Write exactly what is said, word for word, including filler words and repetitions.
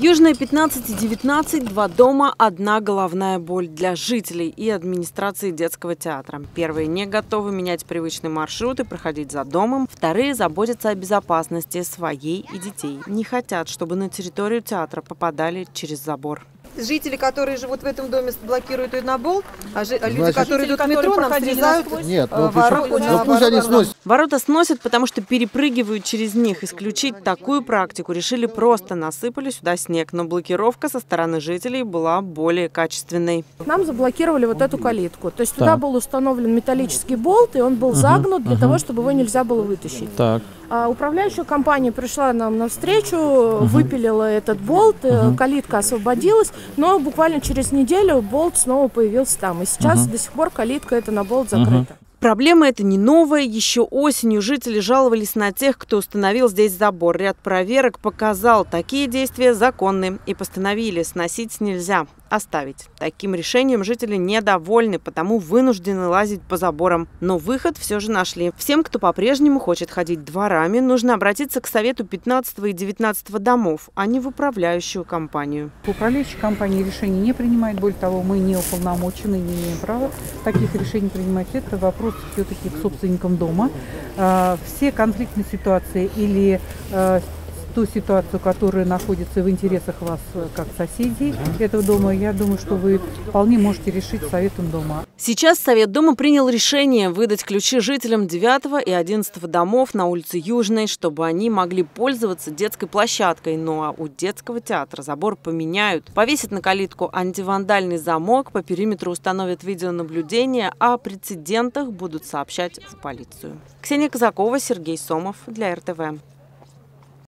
Южная, пятнадцать и девятнадцать, два дома, одна головная боль для жителей и администрации детского театра. Первые не готовы менять привычный маршрут и проходить за домом. Вторые заботятся о безопасности своей и детей. Не хотят, чтобы на территорию театра попадали через забор. Жители, которые живут в этом доме, блокируют ее на болт, а, жи, а люди, Значит, которые идут в метро, нам срезают. Нет, ну, ворот, почему? Ну, пусть они сносят. Ворота сносят, потому что перепрыгивают через них. Исключить такую практику решили просто. Насыпали сюда снег, но блокировка со стороны жителей была более качественной. Нам заблокировали вот эту калитку. То есть туда был установлен металлический болт, и он был загнут для того, чтобы его нельзя было вытащить. Так. А управляющая компания пришла нам навстречу, uh-huh. выпилила этот болт, uh-huh. калитка освободилась, но буквально через неделю болт снова появился там. И сейчас uh-huh. до сих пор калитка эта на болт закрыта. Uh-huh. Проблема эта не новая. Еще осенью жители жаловались на тех, кто установил здесь забор. Ряд проверок показал, такие действия законны и постановили, сносить нельзя, оставить. Таким решением жители недовольны, потому вынуждены лазить по заборам. Но выход все же нашли. Всем, кто по-прежнему хочет ходить дворами, нужно обратиться к совету пятнадцатого и девятнадцатого домов, а не в управляющую компанию. Управляющая компания решений не принимает. Более того, мы не уполномочены, не имеем права таких решений принимать. Это вопрос все-таки к собственникам дома. Все конфликтные ситуации или ту ситуацию, которая находится в интересах вас, как соседей этого дома, я думаю, что вы вполне можете решить советом дома. Сейчас Совет дома принял решение выдать ключи жителям девятого и одиннадцатого домов на улице Южной, чтобы они могли пользоваться детской площадкой. Ну а у детского театра забор поменяют. Повесят на калитку антивандальный замок, по периметру установят видеонаблюдение, а о прецедентах будут сообщать в полицию. Ксения Казакова, Сергей Сомов для эр тэ вэ.